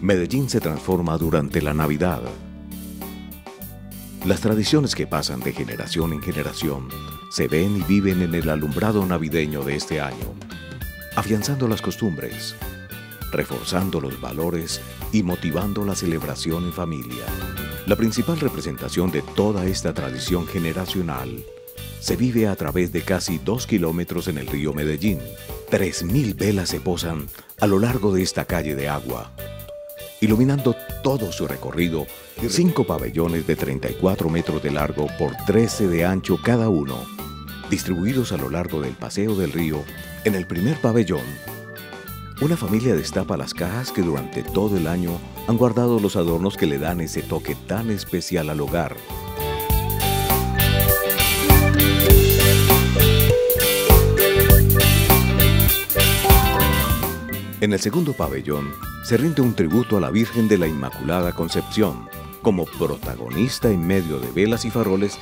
Medellín se transforma durante la Navidad. Las tradiciones que pasan de generación en generación se ven y viven en el alumbrado navideño de este año, afianzando las costumbres, reforzando los valores y motivando la celebración en familia. La principal representación de toda esta tradición generacional se vive a través de casi 2 kilómetros en el río Medellín. 3000 velas se posan a lo largo de esta calle de agua, iluminando todo su recorrido. 5 pabellones de 34 metros de largo por 13 de ancho cada uno, distribuidos a lo largo del paseo del río. En el primer pabellón, una familia destapa las cajas que durante todo el año han guardado los adornos que le dan ese toque tan especial al hogar. En el segundo pabellón se rinde un tributo a la Virgen de la Inmaculada Concepción, como protagonista en medio de velas y faroles.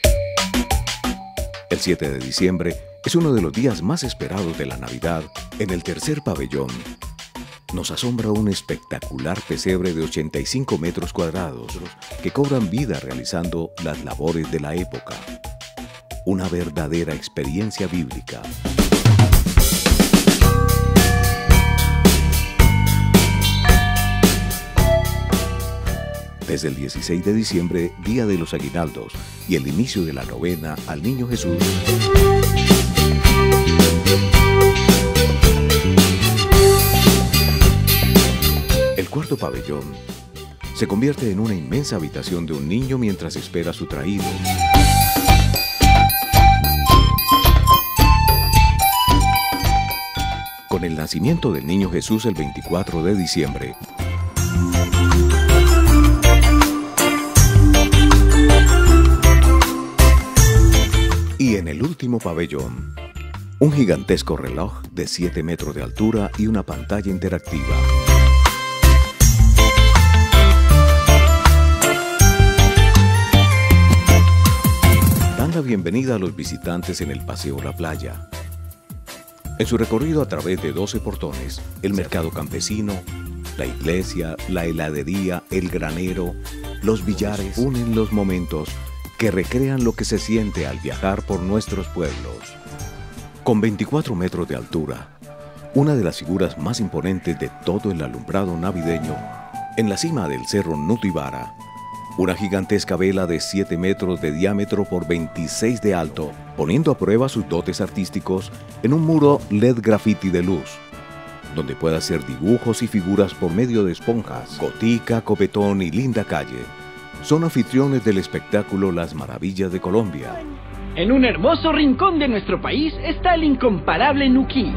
El 7 de diciembre es uno de los días más esperados de la Navidad. En el tercer pabellón nos asombra un espectacular pesebre de 85 metros cuadrados que cobran vida realizando las labores de la época. Una verdadera experiencia bíblica. Desde el 16 de diciembre, Día de los Aguinaldos, y el inicio de la novena al Niño Jesús, el cuarto pabellón se convierte en una inmensa habitación de un niño mientras espera su traído. Con el nacimiento del Niño Jesús el 24 de diciembre, y en el último pabellón, un gigantesco reloj de 7 metros de altura y una pantalla interactiva. Dan la bienvenida a los visitantes en el Paseo La Playa. En su recorrido a través de 12 portones, el mercado campesino, la iglesia, la heladería, el granero, los billares unen los momentos que recrean lo que se siente al viajar por nuestros pueblos. Con 24 metros de altura, una de las figuras más imponentes de todo el alumbrado navideño, en la cima del cerro Nutibara, una gigantesca vela de 7 metros de diámetro por 26 de alto, poniendo a prueba sus dotes artísticos en un muro LED graffiti de luz, donde puede hacer dibujos y figuras por medio de esponjas. Gotica, Copetón y Linda Calle son anfitriones del espectáculo Las Maravillas de Colombia. En un hermoso rincón de nuestro país está el incomparable Nuquí.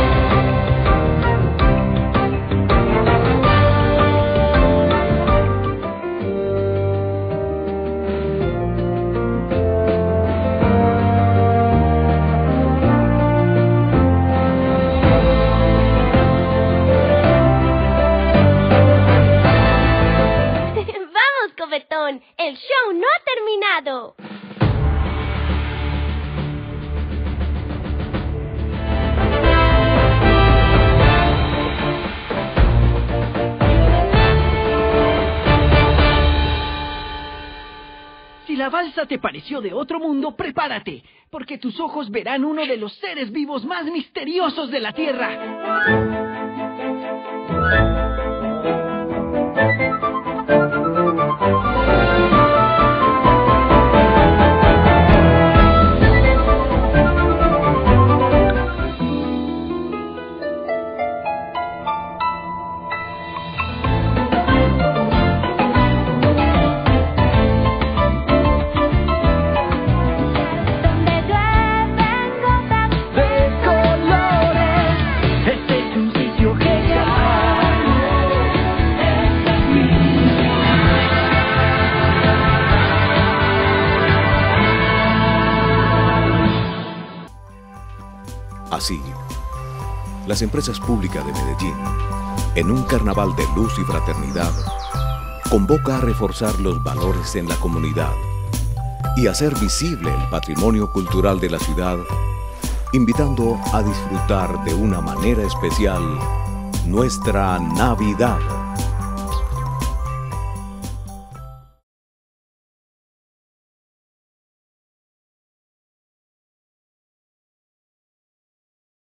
¡El show no ha terminado! Si la balsa te pareció de otro mundo, prepárate, porque tus ojos verán uno de los seres vivos más misteriosos de la Tierra. Así, las empresas públicas de Medellín, en un carnaval de luz y fraternidad, convoca a reforzar los valores en la comunidad y hacer visible el patrimonio cultural de la ciudad, invitando a disfrutar de una manera especial nuestra Navidad.